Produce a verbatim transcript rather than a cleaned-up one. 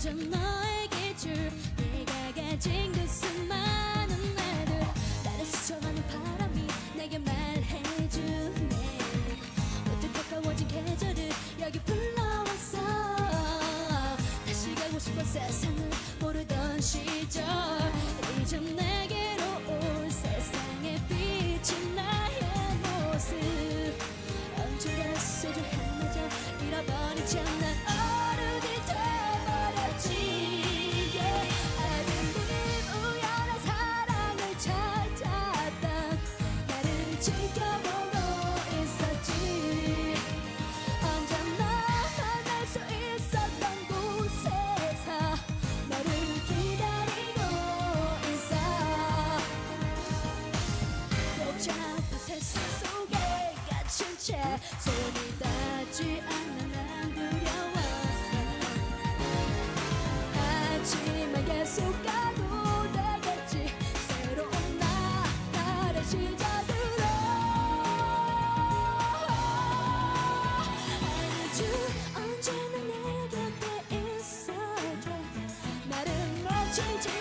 이젠 너에게 줄 내가 가진 그 수많은 말들 나를 스쳐가는 바람이 내게 말해주네 어떻게 가까워진 계절을 여기 불러왔어 다시 가고 싶은 세상을 모르던 시절 이젠 내게로 올 세상에 비친 나의 모습 언젠가 소중한 마저 잃어버린 채 난 어른이 돼버렸지 yeah. I believe 우연한 사랑을 찾았던 나를 지켜보고 있었지 언제나 만날 수 있었던 곳에서 너를 기다리고 있어 복잡한 세상 속에 갇힌 채 손이 닿지 않는 난 두려웠어 하지만 계속 가도 되겠지 새로운 나 다른 시작으로 아주 언제나 내 곁에 있어줘 나를 놓치지